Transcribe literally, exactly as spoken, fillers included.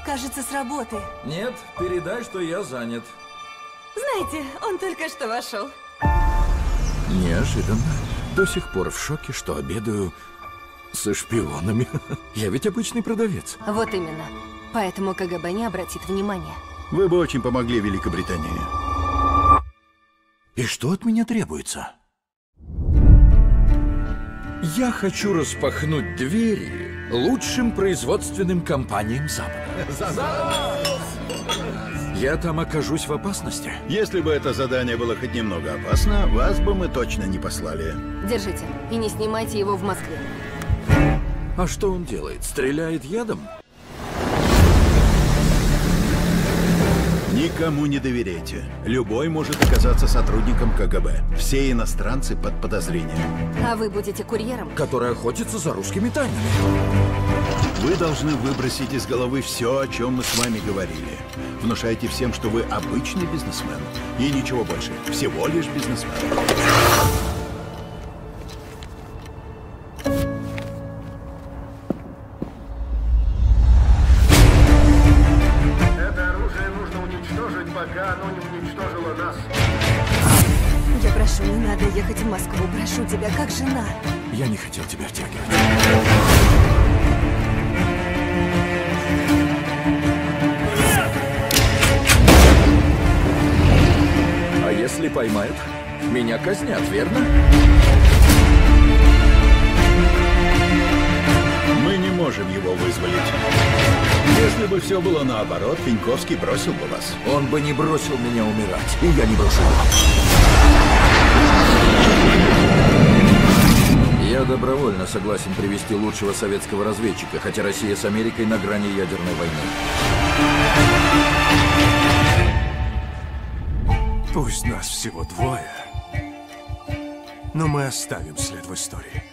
кажется, с работы. Нет, передай, что я занят. Знаете, он только что вошел. Неожиданно. До сих пор в шоке, что обедаю со шпионами. Я ведь обычный продавец. Вот именно. Поэтому КГБ не обратит внимания. Вы бы очень помогли Великобритании. И что от меня требуется? Я хочу распахнуть двери лучшим производственным компаниям Запада. Я там окажусь в опасности. Если бы это задание было хоть немного опасно, вас бы мы точно не послали. Держите. И не снимайте его в Москве. А что он делает? Стреляет ядом? Никому не доверяйте. Любой может оказаться сотрудником КГБ. Все иностранцы под подозрением. А вы будете курьером? Который охотится за русскими тайнами. Вы должны выбросить из головы все, о чем мы с вами говорили. Внушайте всем, что вы обычный бизнесмен. И ничего больше. Всего лишь бизнесмен. Это оружие нужно уничтожить, пока оно не уничтожило нас. Я прошу, не надо ехать в Москву. Прошу тебя, как жена. Я не хотел тебя втягивать. А если поймают, меня казнят, верно? Мы не можем его вызволить. Если бы все было наоборот, Пеньковский бросил бы вас. Он бы не бросил меня умирать, и я не брошу его. Я добровольно согласен привести лучшего советского разведчика, хотя Россия с Америкой на грани ядерной войны. Пусть нас всего двое, но мы оставим след в истории.